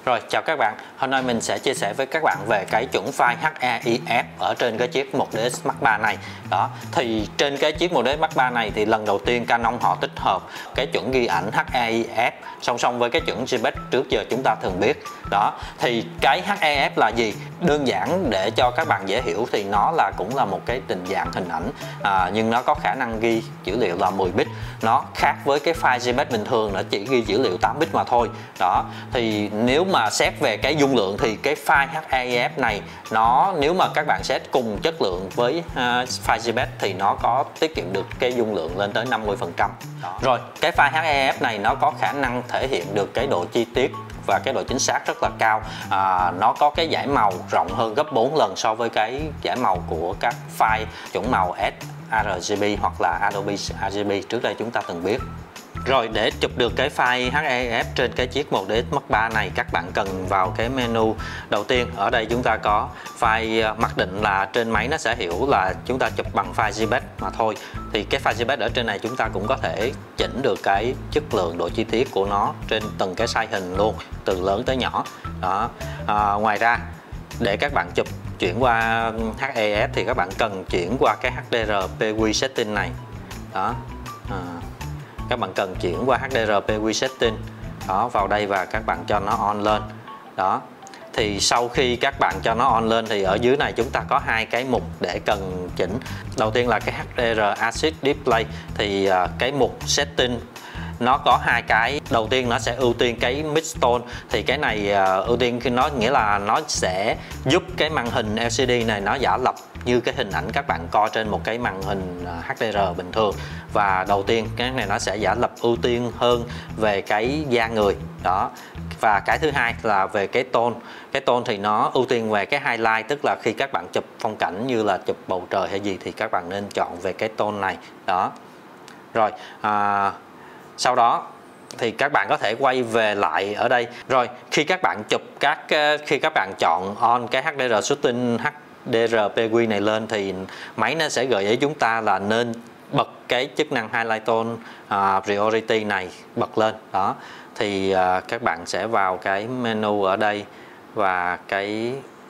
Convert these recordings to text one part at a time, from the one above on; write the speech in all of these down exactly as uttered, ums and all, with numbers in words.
Rồi, chào các bạn. Hôm nay mình sẽ chia sẻ với các bạn về cái chuẩn file hát e i ép ở trên cái chiếc một D X Mark ba này. Đó, thì trên cái chiếc một D X Mark ba này thì lần đầu tiên Canon họ tích hợp cái chuẩn ghi ảnh hát e i ép song song với cái chuẩn gi pếch trước giờ chúng ta thường biết. Đó, thì cái hát e i ép là gì? Đơn giản để cho các bạn dễ hiểu thì nó là cũng là một cái định dạng hình ảnh, à, nhưng nó có khả năng ghi dữ liệu là mười bit. Nó khác với cái file gi pếch bình thường, nó chỉ ghi dữ liệu tám bit mà thôi. Đó, thì nếu mà xét về cái dung lượng thì cái file hát e i ép này nó nếu mà các bạn set cùng chất lượng với uh, file gi pếch thì nó có tiết kiệm được cái dung lượng lên tới năm mươi phần trăm. Rồi, cái file hát e i ép này nó có khả năng thể hiện được cái độ chi tiết và cái độ chính xác rất là cao. À, nó có cái dải màu rộng hơn gấp bốn lần so với cái dải màu của các file chuẩn màu sRGB hoặc là Adobe rờ giê bê trước đây chúng ta từng biết. Rồi, để chụp được cái file hát e i ép trên cái chiếc một D X Mark ba này, các bạn cần vào cái menu đầu tiên. Ở đây chúng ta có file mặc định là trên máy nó sẽ hiểu là chúng ta chụp bằng file gi pếch mà thôi. Thì cái file gi pếch ở trên này chúng ta cũng có thể chỉnh được cái chất lượng, độ chi tiết của nó trên từng cái size hình luôn, từ lớn tới nhỏ. Đó. À, ngoài ra để các bạn chụp chuyển qua hát e i ép thì các bạn cần chuyển qua cái hát đê rờ pê quy setting này. Đó. À. Các bạn cần chuyển qua hát đê rờ pê quy setting đó, vào đây và các bạn cho nó on lên. Đó, thì sau khi các bạn cho nó on lên thì ở dưới này chúng ta có hai cái mục để cần chỉnh. Đầu tiên là cái hát đê rờ Acid Display, thì uh, cái mục setting nó có hai cái. Đầu tiên nó sẽ ưu tiên cái mid tone, thì cái này uh, ưu tiên khi nó nghĩa là nó sẽ giúp cái màn hình L C D này nó giả lập như cái hình ảnh các bạn coi trên một cái màn hình hát đê rờ bình thường. Và đầu tiên cái này nó sẽ giả lập ưu tiên hơn về cái da người. Đó. Và cái thứ hai là về cái tone. Cái tone thì nó ưu tiên về cái highlight, tức là khi các bạn chụp phong cảnh như là chụp bầu trời hay gì thì các bạn nên chọn về cái tone này. Đó. Rồi, à, sau đó thì các bạn có thể quay về lại ở đây. Rồi, khi các bạn chụp các khi các bạn chọn on cái hát đê rờ Shooting hát đê rờ pê quy này lên thì máy nó sẽ gợi ý chúng ta là nên bật cái chức năng Highlight Tone uh, Priority này bật lên. Đó, thì uh, các bạn sẽ vào cái menu ở đây và cái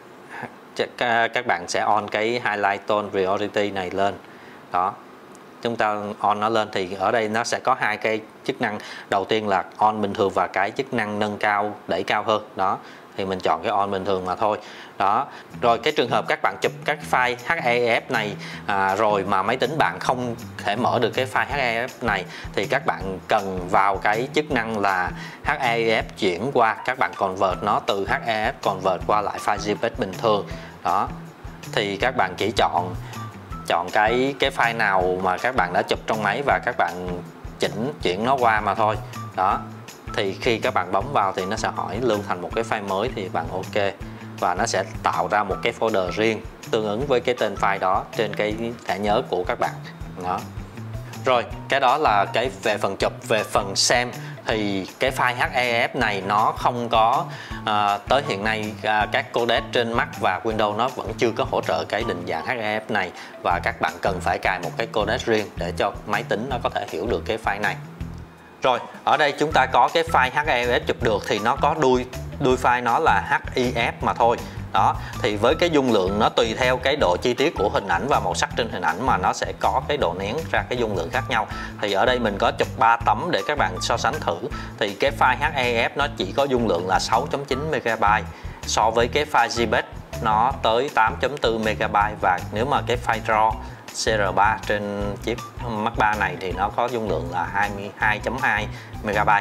các bạn sẽ on cái Highlight Tone Priority này lên. Đó, chúng ta on nó lên thì ở đây nó sẽ có hai cái chức năng. Đầu tiên là on bình thường và cái chức năng nâng cao, đẩy cao hơn. Đó, thì mình chọn cái on bình thường mà thôi. Đó, rồi cái trường hợp các bạn chụp các file hát e i ép này à, rồi mà máy tính bạn không thể mở được cái file hát e i ép này thì các bạn cần vào cái chức năng là hát e i ép chuyển qua, các bạn convert nó từ hát e i ép convert qua lại file gi pếch bình thường. Đó, thì các bạn chỉ chọn chọn cái cái file nào mà các bạn đã chụp trong máy và các bạn chỉnh chuyển nó qua mà thôi. Đó, thì khi các bạn bấm vào thì nó sẽ hỏi lưu thành một cái file mới thì bạn ok, và nó sẽ tạo ra một cái folder riêng tương ứng với cái tên file đó trên cái thẻ nhớ của các bạn. Đó. Rồi, cái đó là cái về phần chụp. Về phần xem thì cái file hát e i ép này nó không có à, tới hiện nay à, các codec trên Mac và Windows nó vẫn chưa có hỗ trợ cái định dạng hát e i ép này, và các bạn cần phải cài một cái codec riêng để cho máy tính nó có thể hiểu được cái file này. Rồi, ở đây chúng ta có cái file hát e i ép chụp được thì nó có đuôi đuôi file nó là hát i ép mà thôi. Đó, thì với cái dung lượng nó tùy theo cái độ chi tiết của hình ảnh và màu sắc trên hình ảnh mà nó sẽ có cái độ nén ra cái dung lượng khác nhau. Thì ở đây mình có chụp ba tấm để các bạn so sánh thử. Thì cái file hát e i ép nó chỉ có dung lượng là sáu chấm chín mega-bai, so với cái file gi pếch nó tới tám chấm bốn mega-bai, và nếu mà cái file RAW C R ba trên chiếc Mark ba này thì nó có dung lượng là hai mươi hai chấm hai mega-bai.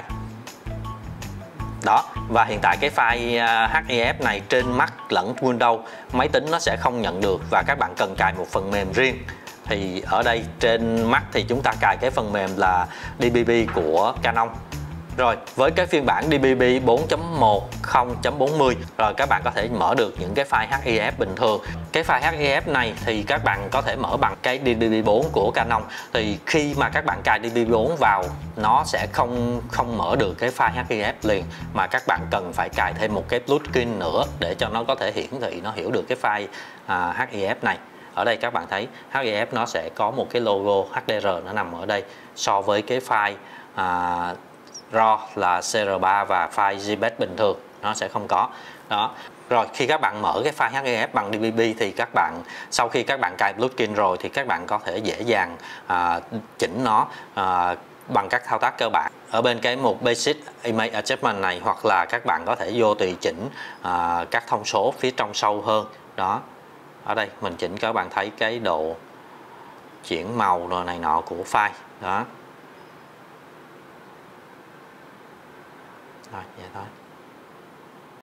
Đó, và hiện tại cái file hát e i ép này trên Mac lẫn Windows máy tính nó sẽ không nhận được, và các bạn cần cài một phần mềm riêng. Thì ở đây trên Mac thì chúng ta cài cái phần mềm là đê bê bê của Canon. Rồi, với cái phiên bản đê bê bê bốn chấm một không chấm bốn mươi rồi các bạn có thể mở được những cái file hát e i ép bình thường. Cái file hát e i ép này thì các bạn có thể mở bằng cái đê bê bê bốn của Canon. Thì khi mà các bạn cài đê bê bê bốn vào nó sẽ không không mở được cái file hát e i ép liền, mà các bạn cần phải cài thêm một cái plugin nữa để cho nó có thể hiển thị, nó hiểu được cái file à, hát e i ép này. Ở đây các bạn thấy hát e i ép nó sẽ có một cái logo hát đê rờ nó nằm ở đây, so với cái file à, RAW là C R ba và file gi pếch bình thường. nó sẽ không có. Đó. Rồi khi các bạn mở cái file hát e ép bằng đê vê bê thì các bạn sau khi các bạn cài plugin rồi thì các bạn có thể dễ dàng à, chỉnh nó à, bằng các thao tác cơ bản ở bên cái mục Basic Image Adjustment này, hoặc là các bạn có thể vô tùy chỉnh à, các thông số phía trong sâu hơn. Đó, ở đây mình chỉnh các bạn thấy cái độ chuyển màu rồi này nọ của file. Đó, rồi vậy thôi.